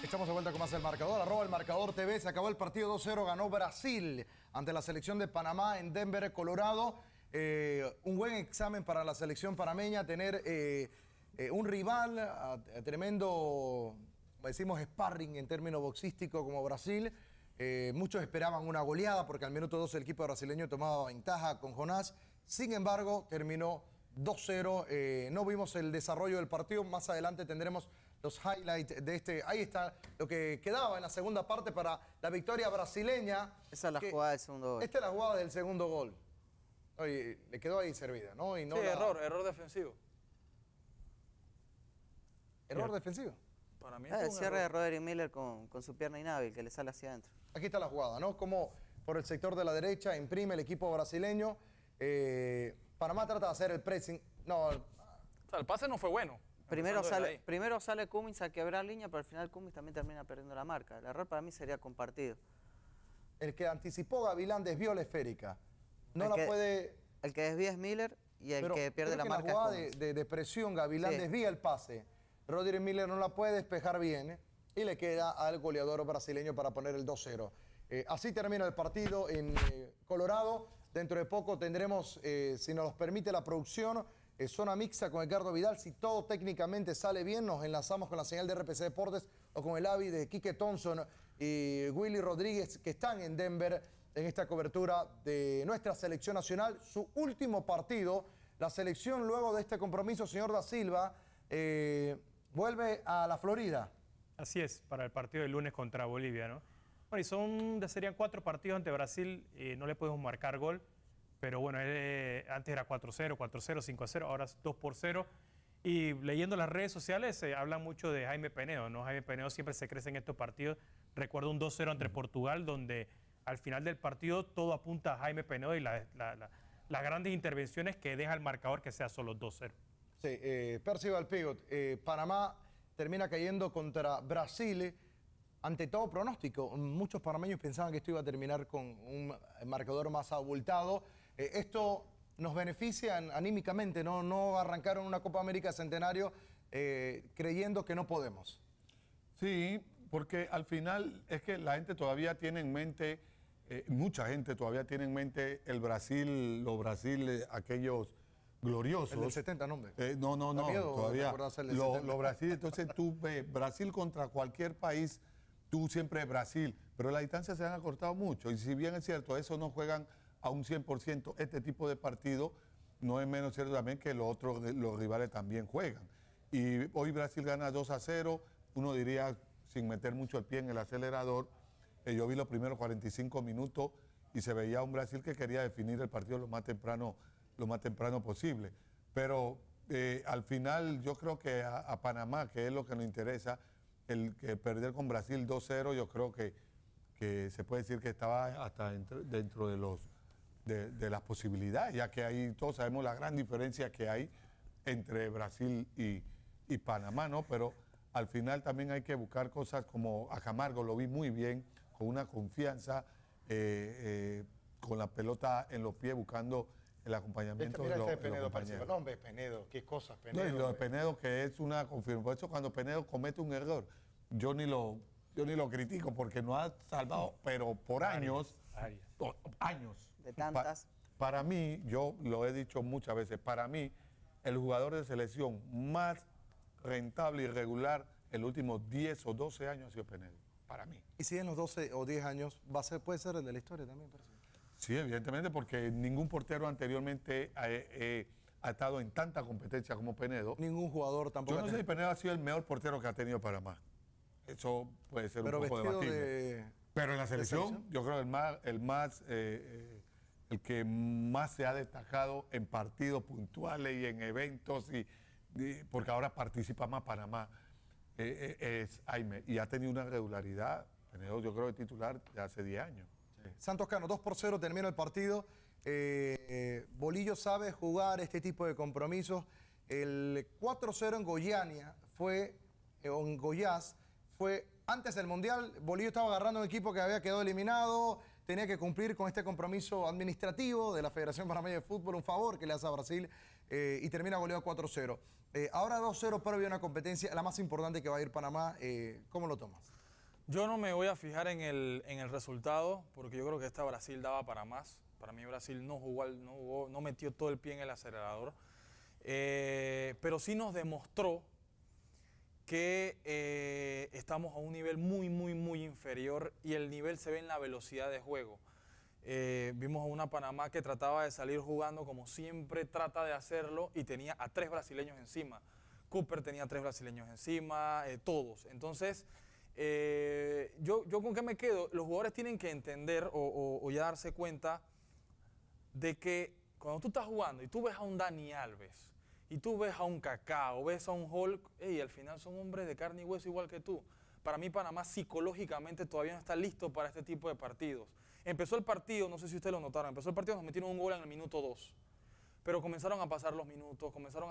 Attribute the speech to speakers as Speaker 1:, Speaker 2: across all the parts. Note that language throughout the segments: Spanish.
Speaker 1: Estamos de vuelta con más el marcador. @ el marcador TV. Se acabó el partido 2-0. Ganó Brasil ante la selección de Panamá en Denver, Colorado. Un buen examen para la selección panameña. Tener un rival, tremendo, decimos, sparring en términos boxísticos como Brasil. Muchos esperaban una goleada porque al minuto 12 el equipo brasileño tomaba ventaja con Jonás. Sin embargo, terminó 2-0. No vimos el desarrollo del partido. Más adelante tendremos los highlights de este. Ahí está lo que quedaba en la segunda parte para la victoria brasileña.
Speaker 2: Esa es la jugada del segundo gol.
Speaker 1: Esta es la jugada del segundo gol. Oye, le quedó ahí servida, ¿no? Y no
Speaker 3: sí,
Speaker 1: la...
Speaker 3: error defensivo.
Speaker 1: ¿Error defensivo?
Speaker 3: Para mí
Speaker 2: El cierre de Roderick Miller con su pierna inhábil que le sale hacia adentro.
Speaker 1: Aquí está la jugada, ¿no? Como por el sector de la derecha imprime el equipo brasileño. Panamá trata de hacer el pressing. No.
Speaker 3: O sea, el pase no fue bueno.
Speaker 2: Primero sale Cummings a quebrar línea, pero al final Cummings también termina perdiendo la marca. El error para mí sería compartido.
Speaker 1: El que anticipó Gavilán desvió la esférica. No la puede...
Speaker 2: El que desvía es Miller y el que pierde la marca
Speaker 1: es Cummings.
Speaker 2: es
Speaker 1: En la jugada de presión, Gavilán desvía el pase. Roderick Miller no la puede despejar bien y le queda al goleador brasileño para poner el 2-0. Así termina el partido en Colorado. Dentro de poco tendremos, si nos los permite la producción, zona mixta con Edgardo Vidal. Si todo técnicamente sale bien, nos enlazamos con la señal de RPC Deportes o con el AVI de Quique Thompson y Willy Rodríguez, que están en Denver en esta cobertura de nuestra selección nacional. Su último partido, la selección luego de este compromiso, señor Da Silva, vuelve a la Florida.
Speaker 4: Así es, para el partido del lunes contra Bolivia, ¿no? Bueno, y serían 4 partidos ante Brasil, no le podemos marcar gol, pero bueno, antes era 4-0, 4-0, 5-0, ahora es 2-0. Y leyendo las redes sociales se habla mucho de Jaime Penedo, ¿no? Jaime Penedo siempre se crece en estos partidos. Recuerdo un 2-0 ante Portugal, donde al final del partido todo apunta a Jaime Penedo y las grandes intervenciones que deja el marcador que sea solo 2-0.
Speaker 1: Sí, Percival Pigot, Panamá termina cayendo contra Brasil. Ante todo pronóstico, muchos panameños pensaban que esto iba a terminar con un marcador más abultado. Esto nos beneficia anímicamente, no arrancaron una Copa América Centenario creyendo que no podemos.
Speaker 5: Sí, porque al final es que la gente todavía tiene en mente, mucha gente todavía tiene en mente el Brasil, los Brasil, aquellos gloriosos.
Speaker 1: El del 70, ¿no?
Speaker 5: No, todavía. Los Brasil, entonces tú ves Brasil contra cualquier país. Tú siempre Brasil, pero las distancias se han acortado mucho y si bien es cierto, eso no juegan a un 100%, este tipo de partido no es menos cierto también que los rivales también juegan. Y hoy Brasil gana 2-0, uno diría sin meter mucho el pie en el acelerador. Yo vi los primeros 45 minutos y se veía un Brasil que quería definir el partido lo más temprano posible. Pero al final yo creo que a Panamá, que es lo que nos interesa, el que perder con Brasil 2-0, yo creo que se puede decir que estaba hasta dentro de las posibilidades, ya que ahí todos sabemos la gran diferencia que hay entre Brasil y Panamá, ¿no? Pero al final también hay que buscar cosas como a Camargo, lo vi muy bien, con una confianza, con la pelota en los pies, buscando el acompañamiento de los compañeros.
Speaker 1: No, hombre, Penedo, qué cosas, Penedo.
Speaker 5: No, y lo de Penedo, que es una confirmación. Por eso cuando Penedo comete un error, yo ni lo critico, porque nos ha salvado, pero por años.
Speaker 2: De tantas.
Speaker 5: Para mí, yo lo he dicho muchas veces, para mí, el jugador de selección más rentable y regular en los últimos 10 o 12 años ha sido Penedo, para mí.
Speaker 1: Y si en los 12 o 10 años puede ser el de la historia también, parece.
Speaker 5: Sí, evidentemente, porque ningún portero anteriormente ha estado en tanta competencia como Penedo.
Speaker 1: Ningún jugador tampoco.
Speaker 5: Yo no sé si Penedo ha sido el mejor portero que ha tenido Panamá. Eso puede ser un poco debatible. Pero en la selección, yo creo el que más se ha destacado en partidos puntuales y en eventos, porque ahora participa más Panamá, es Jaime. Y ha tenido una regularidad, Penedo yo creo que titular de hace 10 años.
Speaker 1: Santos Cano, 2-0, termina el partido. Bolillo sabe jugar este tipo de compromisos. El 4-0 en Goiânia en Goiás, fue antes del Mundial. Bolillo estaba agarrando un equipo que había quedado eliminado, tenía que cumplir con este compromiso administrativo de la Federación Panameña de Fútbol, un favor que le hace a Brasil. y termina goleado 4-0. Ahora 2-0 previo a una competencia, la más importante que va a ir Panamá. ¿Cómo lo tomas?
Speaker 3: Yo no me voy a fijar en el resultado, porque yo creo que esta Brasil daba para más. Para mí Brasil no metió todo el pie en el acelerador. Pero sí nos demostró que estamos a un nivel muy inferior, y el nivel se ve en la velocidad de juego. Vimos a una Panamá que trataba de salir jugando como siempre trata de hacerlo, y tenía a 3 brasileños encima. Cooper tenía 3 brasileños encima, todos. Entonces, yo con qué me quedo. Los jugadores tienen que entender o ya darse cuenta de que cuando tú estás jugando y tú ves a un Dani Alves, y tú ves a un Kaká o ves a un Hulk, al final son hombres de carne y hueso igual que tú. Para mí Panamá psicológicamente todavía no está listo para este tipo de partidos. Empezó el partido, no sé si ustedes lo notaron, empezó el partido, nos metieron un gol en el minuto 2. Pero comenzaron a pasar los minutos,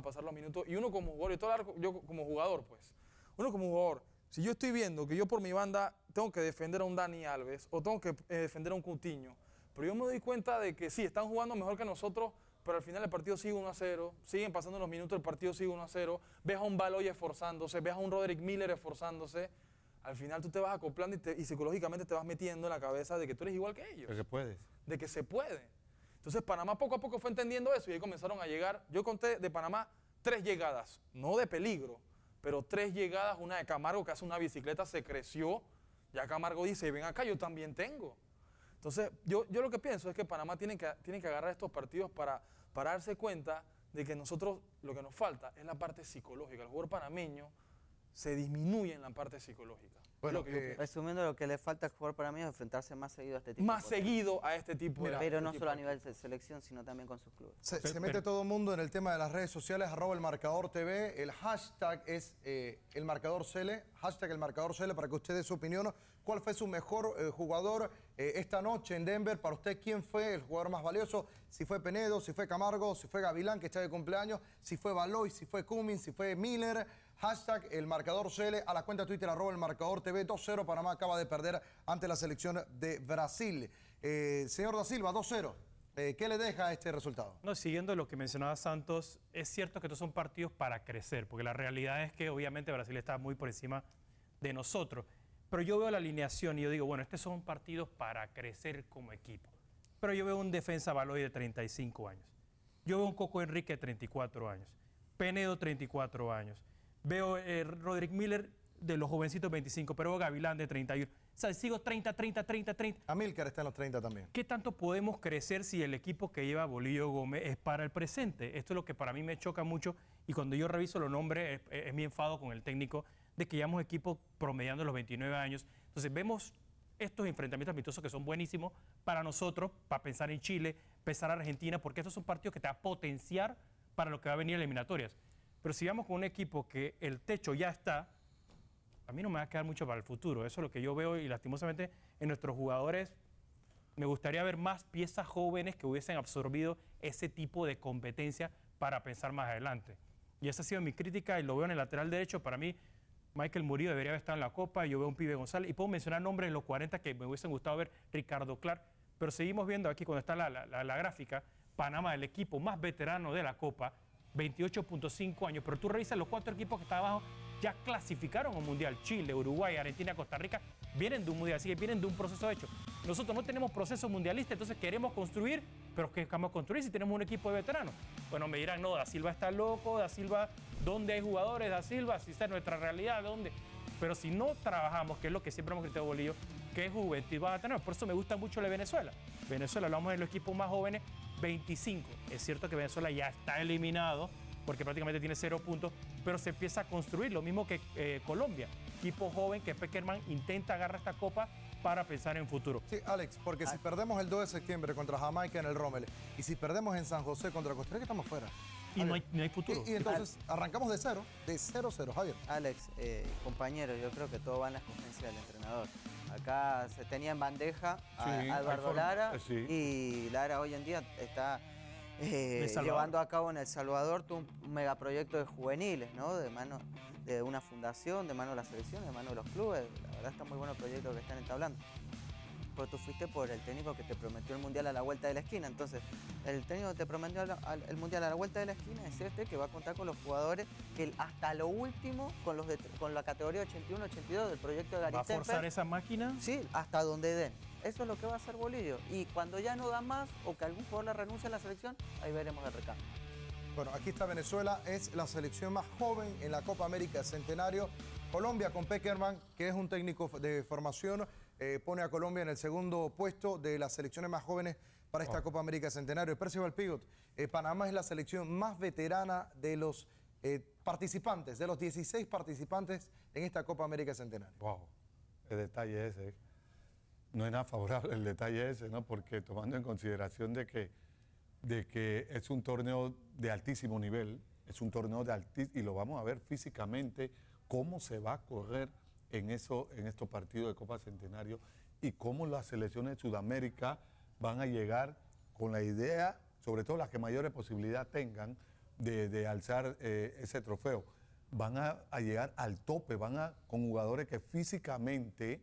Speaker 3: y uno como jugador, yo como jugador, pues, uno como jugador, si yo estoy viendo que yo por mi banda tengo que defender a un Dani Alves o tengo que defender a un Coutinho, pero yo me doy cuenta de que sí, están jugando mejor que nosotros, pero al final el partido sigue 1-0, siguen pasando los minutos, el partido sigue 1-0, ves a un Baloy esforzándose, ves a un Roderick Miller esforzándose, al final tú te vas acoplando y psicológicamente te vas metiendo en la cabeza de que tú eres igual que ellos.
Speaker 5: De que puedes.
Speaker 3: De que se puede. Entonces Panamá poco a poco fue entendiendo eso, y ahí comenzaron a llegar. Yo conté de Panamá 3 llegadas, no de peligro, pero 3 llegadas. Una de Camargo, que hace una bicicleta, se creció. Ya Camargo dice, ven acá, yo también tengo. Entonces yo lo que pienso es que Panamá tiene que agarrar estos partidos para darse cuenta de que nosotros lo que nos falta es la parte psicológica. El jugador panameño se disminuye en la parte psicológica.
Speaker 1: Bueno,
Speaker 2: resumiendo, lo que le falta al jugador panameño es enfrentarse más seguido a este tipo
Speaker 3: más seguido a este tipo de...
Speaker 2: Pero no solo a nivel de selección, sino también con sus clubes.
Speaker 1: Se mete todo el mundo en el tema de las redes sociales, @elmarcadortv. El hashtag es #elmarcadorcele, para que usted dé su opinión. ¿Cuál fue su mejor jugador esta noche en Denver? Para usted, ¿quién fue el jugador más valioso? Si fue Penedo, si fue Camargo, si fue Gavilán, que está de cumpleaños, si fue Baloy, si fue Cummins, si fue Miller. #elmarcadorcele, a la cuenta Twitter @elmarcadortv. 2-0, Panamá acaba de perder ante la selección de Brasil. Señor Da Silva, 2-0. ¿Qué le deja este resultado?
Speaker 4: No, siguiendo lo que mencionaba Santos, es cierto que estos son partidos para crecer, porque la realidad es que obviamente Brasil está muy por encima de nosotros. Pero yo veo la alineación y yo digo, bueno, estos son partidos para crecer como equipo. Pero yo veo un defensa Baloy de 35 años. Yo veo un Coco Enrique de 34 años. Penedo, 34 años. Veo Roderick Miller de los jovencitos 25, pero veo Gavilán de 31. O sea, sigo 30.
Speaker 1: Amílcar está en los 30 también.
Speaker 4: ¿Qué tanto podemos crecer si el equipo que lleva Bolillo Gómez es para el presente? Esto es lo que para mí me choca mucho, y cuando yo reviso los nombres es mi enfado con el técnico de que llevamos equipos promediando los 29 años. Entonces vemos estos enfrentamientos amistosos que son buenísimos para nosotros, para pensar en Chile, pensar en Argentina, porque estos son partidos que te van a potenciar para lo que va a venir en eliminatorias. Pero si vamos con un equipo que el techo ya está, a mí no me va a quedar mucho para el futuro. Eso es lo que yo veo, y lastimosamente en nuestros jugadores me gustaría ver más piezas jóvenes que hubiesen absorbido ese tipo de competencia para pensar más adelante. Y esa ha sido mi crítica, y lo veo en el lateral derecho. Para mí, Michael Murillo debería haber estado en la Copa. Yo veo un pibe González, y puedo mencionar nombres en los 40 que me hubiesen gustado ver, Ricardo Clark. Pero seguimos viendo aquí, cuando está la gráfica, Panamá, el equipo más veterano de la Copa, 28.5 años, pero tú revisas los 4 equipos que están abajo, ya clasificaron a un mundial. Chile, Uruguay, Argentina, Costa Rica, vienen de un mundial, así que vienen de un proceso hecho. Nosotros no tenemos proceso mundialista, entonces queremos construir, pero ¿qué vamos a construir si tenemos un equipo de veteranos? Bueno, me dirán, no, Da Silva está loco, Da Silva, ¿dónde hay jugadores? Da Silva, si está en nuestra realidad, ¿dónde? Pero si no trabajamos, que es lo que siempre hemos criticado Bolillo, ¿qué juventud van a tener? Por eso me gusta mucho la Venezuela. Venezuela, hablamos de los equipos más jóvenes, 25. Es cierto que Venezuela ya está eliminado porque prácticamente tiene 0 puntos, pero se empieza a construir, lo mismo que Colombia. Equipo joven que Peckerman intenta agarrar esta copa para pensar en futuro.
Speaker 1: Sí, Alex, porque si perdemos el 2 de septiembre contra Jamaica en el Rommel, y si perdemos en San José contra Costa Rica, estamos fuera.
Speaker 4: Y no hay futuro.
Speaker 1: Y entonces arrancamos de 0-0, Javier.
Speaker 2: Alex, compañero, yo creo que todo va en la escogencia del entrenador. Acá se tenía en bandeja a Eduardo Lara, y Lara hoy en día está llevando a cabo en El Salvador todo un megaproyecto de juveniles, ¿no? De mano de una fundación, de mano de la selección, de mano de los clubes. La verdad está muy bueno el proyecto que están entablando. pero tú fuiste por el técnico que te prometió el Mundial a la vuelta de la esquina. Entonces, el técnico que te prometió el Mundial a la vuelta de la esquina es este, que va a contar con los jugadores que hasta lo último, con la categoría 81-82 del proyecto de Gary
Speaker 4: Temper. ¿Va a forzar esa máquina?
Speaker 2: Sí, hasta donde den. Eso es lo que va a hacer Bolillo. Y cuando ya no da más o que algún jugador le renuncie a la selección, ahí veremos el recambio.
Speaker 1: Bueno, aquí está Venezuela, es la selección más joven en la Copa América Centenario. Colombia con Peckerman, que es un técnico de formación, pone a Colombia en el segundo puesto de las selecciones más jóvenes para esta Copa América Centenario. Percival Pigot, Panamá es la selección más veterana de los participantes, de los 16 participantes en esta Copa América Centenario.
Speaker 5: Wow, el detalle ese. No es nada favorable el detalle ese, ¿no? Porque tomando en consideración de que es un torneo de altísimo nivel, es un torneo de altísimo, y lo vamos a ver físicamente, cómo se va a correr en estos partidos de Copa Centenario y cómo las selecciones de Sudamérica van a llegar con la idea, sobre todo las que mayores posibilidades tengan de alzar ese trofeo. Van a llegar al tope, con jugadores que físicamente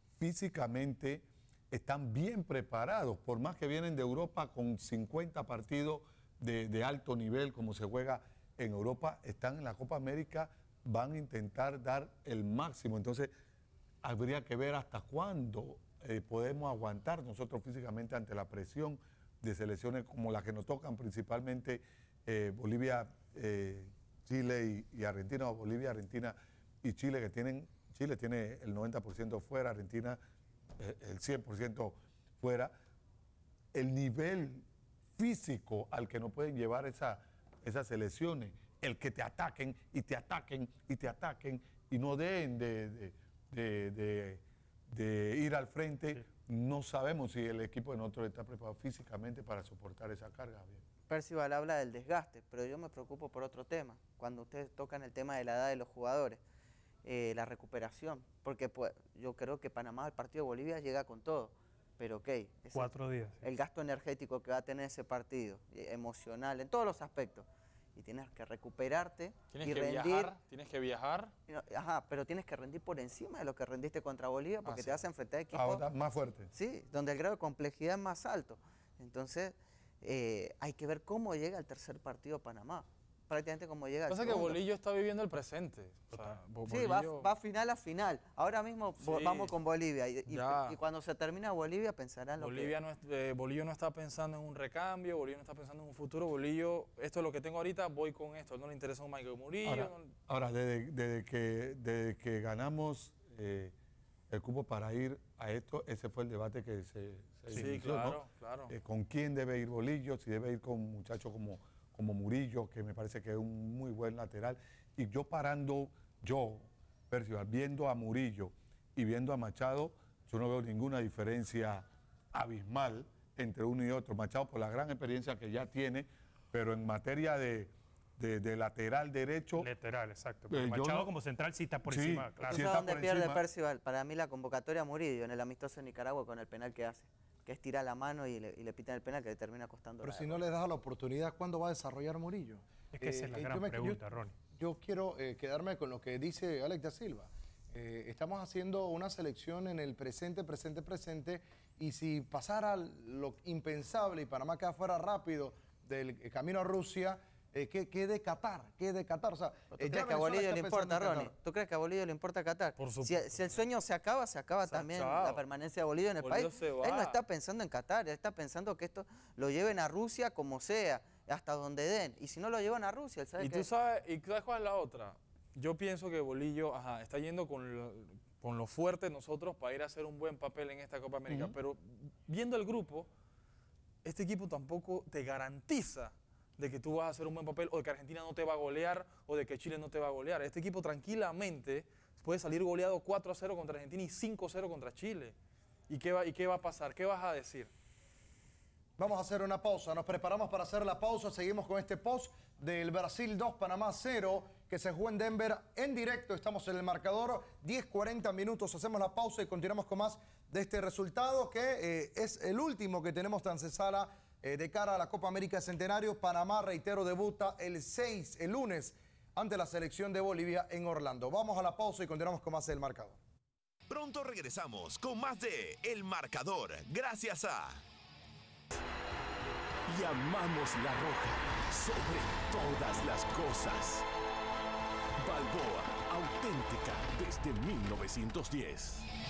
Speaker 5: están bien preparados, por más que vienen de Europa con 50 partidos de alto nivel, como se juega en Europa, están en la Copa América, van a intentar dar el máximo. Entonces, habría que ver hasta cuándo podemos aguantar nosotros físicamente ante la presión de selecciones como las que nos tocan, principalmente Bolivia, Chile y Argentina, o Bolivia, Argentina y Chile, Chile tiene el 90% fuera, Argentina el 100% fuera. El nivel físico al que no pueden llevar esas selecciones, el que te ataquen y te ataquen y te ataquen y no den de ir al frente, sí. No sabemos si el equipo de nosotros está preparado físicamente para soportar esa carga.
Speaker 2: Percival habla del desgaste, pero yo me preocupo por otro tema, cuando ustedes tocan el tema de la edad de los jugadores. La recuperación, porque pues, yo creo que Panamá al partido de Bolivia llega con todo, pero ok,
Speaker 4: 4 días.
Speaker 2: El gasto energético que va a tener ese partido, emocional, en todos los aspectos, y tienes que recuperarte y rendir.
Speaker 3: Tienes que viajar.
Speaker 2: Ajá, pero tienes que rendir por encima de lo que rendiste contra Bolivia, porque te vas a enfrentar a equipos
Speaker 5: ahora más fuerte.
Speaker 2: Sí, donde el grado de complejidad es más alto. Entonces, hay que ver cómo llega el tercer partido a Panamá. Prácticamente como llega el
Speaker 3: segundo. Pasa que Bolillo está viviendo el presente. O sea,
Speaker 2: sí, va final a final. Ahora mismo vamos con Bolivia. Y cuando se termina Bolivia pensarán
Speaker 3: Bolivio no está pensando en un recambio, Bolivia no está pensando en un futuro. Bolillo, esto es lo que tengo ahorita, voy con esto. No le interesa un Michael Murillo.
Speaker 5: Ahora desde que ganamos el cupo para ir a esto, ese fue el debate que se inició,
Speaker 3: claro,
Speaker 5: ¿no?
Speaker 3: Claro.
Speaker 5: ¿Con quién debe ir Bolillo? Si debe ir con muchachos como Murillo, que me parece que es un muy buen lateral. Y Percival, viendo a Murillo y viendo a Machado, yo no veo ninguna diferencia abismal entre uno y otro. Machado por la gran experiencia que ya tiene, pero en materia de lateral derecho...
Speaker 4: Lateral, exacto. Machado como central sí está por encima, claro.
Speaker 2: ¿Tú sabes dónde pierde Percival? Para mí la convocatoria a Murillo en el amistoso de Nicaragua con el penal que hace, que es tirar la mano y le pitan el penal, que le termina costando.
Speaker 1: Pero si no le das la oportunidad, ¿cuándo va a desarrollar Murillo?
Speaker 4: Es que esa es la gran pregunta, Ronnie.
Speaker 1: Yo quiero quedarme con lo que dice Alex da Silva. Estamos haciendo una selección en el presente, y si pasara lo impensable y Panamá queda fuera rápido del camino a Rusia, ¿qué de Qatar? O sea,
Speaker 2: ¿Tú crees que a Bolillo le importa, Ronnie? ¿Tú crees que a Bolillo le importa Qatar?
Speaker 3: Por supuesto.
Speaker 2: Si el sueño se acaba también la permanencia de Bolillo en el país. Él no está pensando en Qatar, él está pensando que esto lo lleven a Rusia como sea, hasta donde den. Y si no lo llevan a Rusia, él sabe que...
Speaker 3: ¿Y sabes cuál es la otra? Yo pienso que Bolillo está yendo con lo fuerte nosotros para ir a hacer un buen papel en esta Copa América. Pero viendo el grupo, este equipo tampoco te garantiza de que tú vas a hacer un buen papel, o de que Argentina no te va a golear, o de que Chile no te va a golear. Este equipo tranquilamente puede salir goleado 4-0 contra Argentina y 5-0 contra Chile. ¿Y qué va a pasar? ¿Qué vas a decir?
Speaker 1: Vamos a hacer una pausa. Nos preparamos para hacer la pausa. Seguimos con este post del Brasil 2, Panamá 0, que se jugó en Denver en directo. Estamos en el marcador. 10:40 minutos. Hacemos la pausa y continuamos con más de este resultado, que es el último que tenemos de antesala de cara a la Copa América Centenario. Panamá, reitero, debuta el lunes, ante la selección de Bolivia en Orlando. Vamos a la pausa y continuamos con más del marcador.
Speaker 6: Pronto regresamos con más de El Marcador, gracias a... Y amamos La Roja sobre todas las cosas. Balboa, auténtica desde 1910.